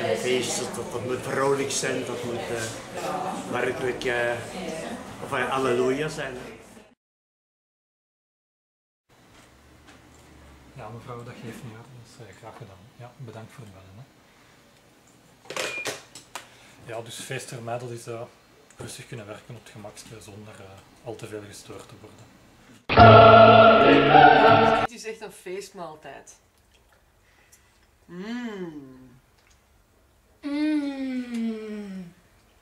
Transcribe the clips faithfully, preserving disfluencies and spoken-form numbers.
een feest, dat, dat moet vrolijk zijn, dat moet uh, werkelijk uh, of, uh, halleluja zijn. Ja, mevrouw, dat geeft niet hoor. Dat is uh, graag gedaan. Ja, bedankt voor het bellen. Hè. Ja, dus feest voor mij, dat is uh, rustig kunnen werken op het gemakste zonder uh, al te veel gestoord te worden. Dit is echt een feestmaaltijd. Mmm. Mmm.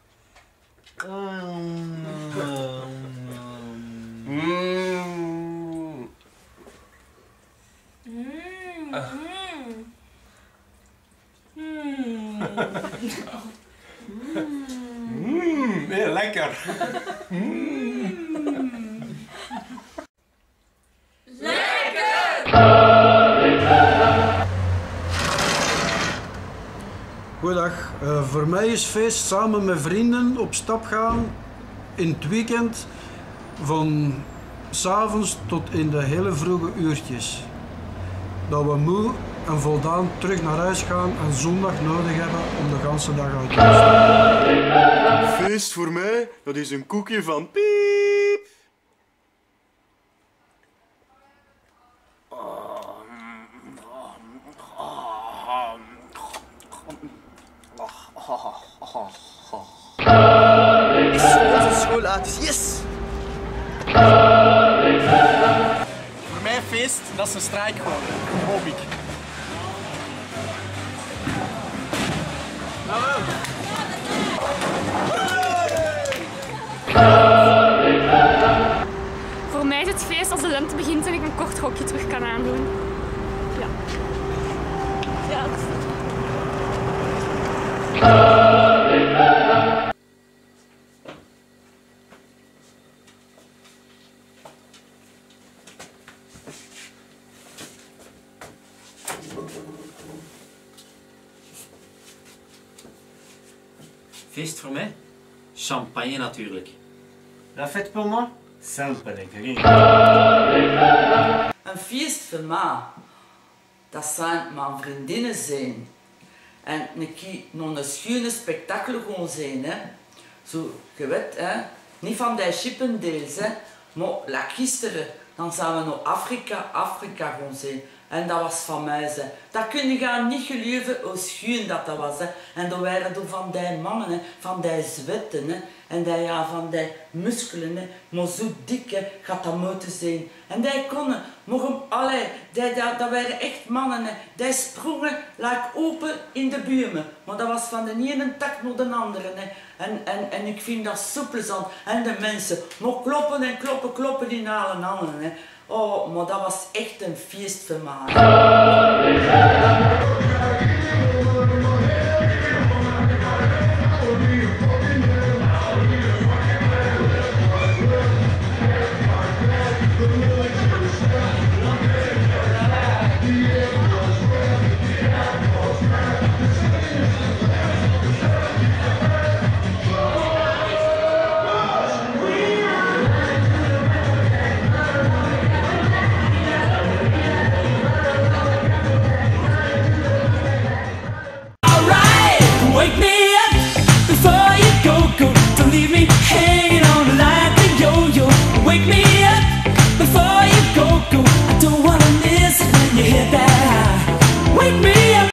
Mmm. Mmm, heel lekker. Goedendag, uh, voor mij is feest samen met vrienden op stap gaan in het weekend van 's avonds tot in de hele vroege uurtjes. Dat we moe en voldaan terug naar huis gaan en zondag nodig hebben om de ganse dag uit te rusten. Feest voor mij, dat is een koekje van piep. School uit, yes! Voor mij feest, dat is een strijk gewoon, hoop ik. Voor mij is het feest als de lente begint en ik een kort rokje terug kan aandoen. Ja. Ja, dat is het. Feest voor mij? Champagne natuurlijk. La fête pour moi? Saint-Pellegrin. Een feest voor mij, dat zijn mijn vriendinnen zijn. En een keer nog een schone spektakel gewoon zijn. Hè. Zo, je weet, hè. Niet van die chippendeels, hè. Maar la gisteren, dan zijn we naar Afrika, Afrika gewoon zijn. En dat was van mij, hè. Dat kun je gaan niet geloven hoe schoon dat, dat was. Hè. En dan waren er van die mannen, hè. Van die zwetten, hè. En die, ja, van die muskelen, hè. Maar zo dik, hè, gaat dat moeten zijn. En die konden, mogen, allee, die, dat, dat waren echt mannen, hè. Die sprongen like open in de buurmen. Maar dat was van de ene tak naar de andere. Hè. En, en, en ik vind dat zo plezant. En de mensen, maar kloppen en kloppen, kloppen in alle handen. Hè. Oh, maar dat was echt een feest voor mij.